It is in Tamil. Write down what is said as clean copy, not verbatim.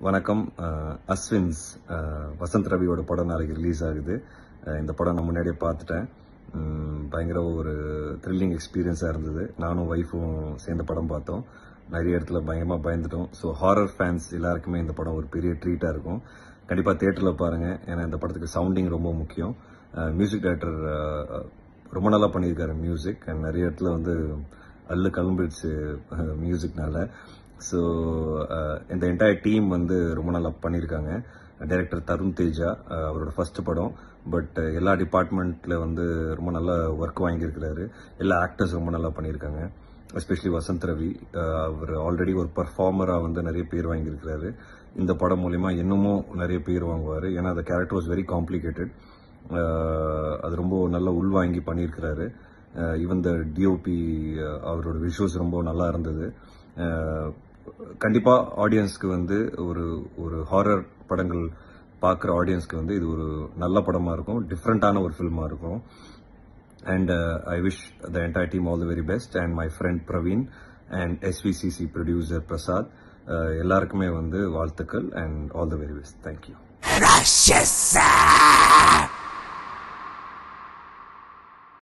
வணக்கம். அஸ்வின்ஸ் வசந்த் ரவியோட படம் நாளைக்கு ரிலீஸ் ஆகுது. இந்த படம் நான் முன்னாடியே பார்த்துட்டேன். பயங்கர ஒரு த்ரில்லிங் எக்ஸ்பீரியன்ஸாக இருந்தது. நானும் ஒய்ஃபும் சேர்ந்த படம் பார்த்தோம். நிறைய இடத்துல பயங்கரமாக பயந்துட்டோம். ஸோ ஹாரர் ஃபேன்ஸ் எல்லாருக்குமே இந்த படம் ஒரு பெரிய ட்ரீட்டாக இருக்கும். கண்டிப்பாக தியேட்டரில் பாருங்கள். ஏன்னா இந்த படத்துக்கு சவுண்டிங் ரொம்ப முக்கியம். மியூசிக் டைரக்டர் ரொம்ப நல்லா பண்ணியிருக்காரு மியூசிக். அண்ட் நிறைய இடத்துல வந்து அல்லு கிளம்பிடுச்சு மியூசிக்னால. ஸோ இந்த என்டையர் டீம் வந்து ரொம்ப நல்லா பண்ணியிருக்காங்க. டைரக்டர் தருண் தேஜா, அவரோட ஃபர்ஸ்ட் படம். பட் எல்லா டிபார்ட்மெண்ட்டில் வந்து ரொம்ப நல்லா ஒர்க் வாங்கியிருக்கிறாரு. எல்லா ஆக்டர்ஸ் ரொம்ப நல்லா பண்ணியிருக்காங்க. எஸ்பெஷலி வசந்த் ரவி, அவர் ஆல்ரெடி ஒரு பர்ஃபார்மராக வந்து நிறைய பேர் வாங்கியிருக்கிறாரு. இந்த படம் மூலிமா இன்னமும் நிறைய பேர் வாங்குவார். ஏன்னா அந்த கேரக்டர் வாஸ் வெரி காம்ப்ளிகேட்டட். அது ரொம்ப நல்லா உள்வாங்கி பண்ணியிருக்கிறாரு. ஈவன் த டிஓபி, அவரோட விஷுவல்ஸ் ரொம்ப நல்லா இருந்தது. கண்டிப்பா ஆடியன்ஸ்க்கு வந்து ஒரு ஹாரர் படங்கள் பார்க்குற ஆடியன்ஸ்க்கு வந்து இது ஒரு நல்ல படமா இருக்கும். டிஃப்ரெண்டான ஒரு ஃபில்மா இருக்கும். And I wish the entire team all the very best. And my friend Praveen and SVCC producer Prasad, எல்லாருக்குமே வந்து வாழ்த்துக்கள். And all the very best. Thank you.